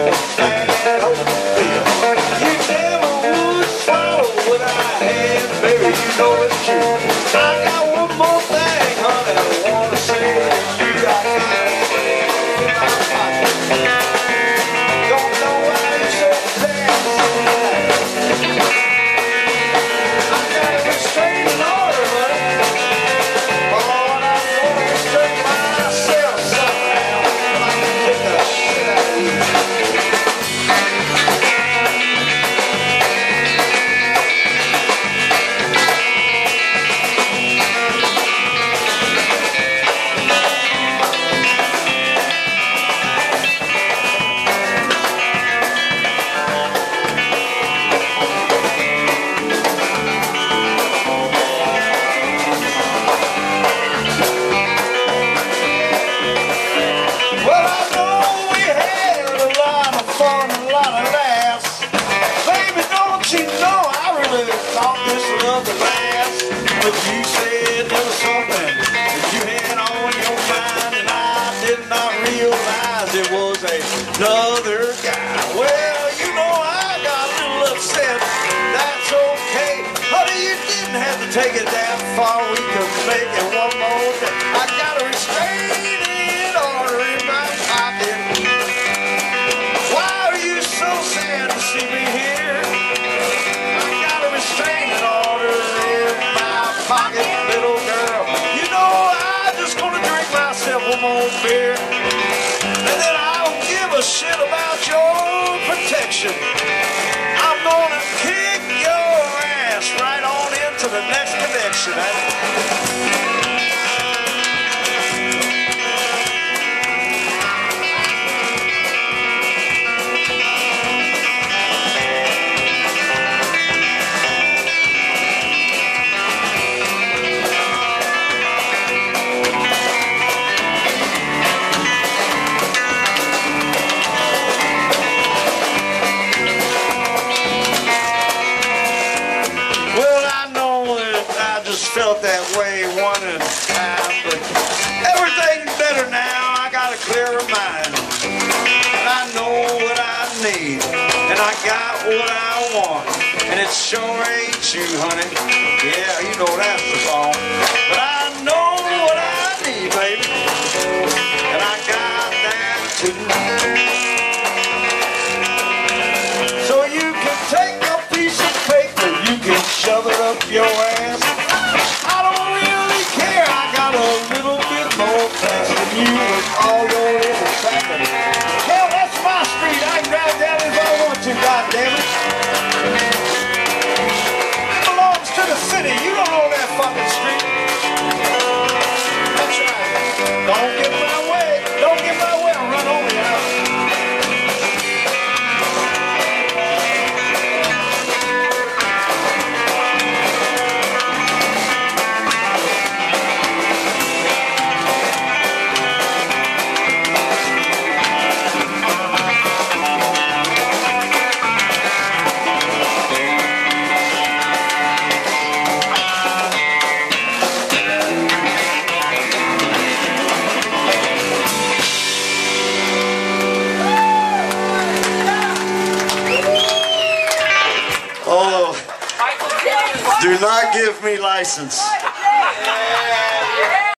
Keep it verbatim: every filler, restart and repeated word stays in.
Another guy. Well, you know, I got a little upset. That's okay. Honey, you didn't have to take it that far. We could make it one more day. I got a restraining order in my pocket. Why are you so sad to see me here? I got a restraining order in my pocket, little girl. You know, I'm just gonna drink myself one more beer. And then I'll give a shit about your protection. I'm gonna kick your ass right on into the next connection. Felt that way one at a time, but everything's better now. I got a clearer mind, and I know what I need, and I got what I want, and it sure ain't you, honey. Yeah, you know that's the song, but I know what I need, baby, and I got that too. So you can take a piece of paper, you can shove it up your ass. You with all your little family. Hell, that's my street. I can drive down if I want to, goddammit. It belongs to the city. You don't own that fucking street. That's right. Don't get in my way. Don't get in my way. I'll run over you now. Do not give me license.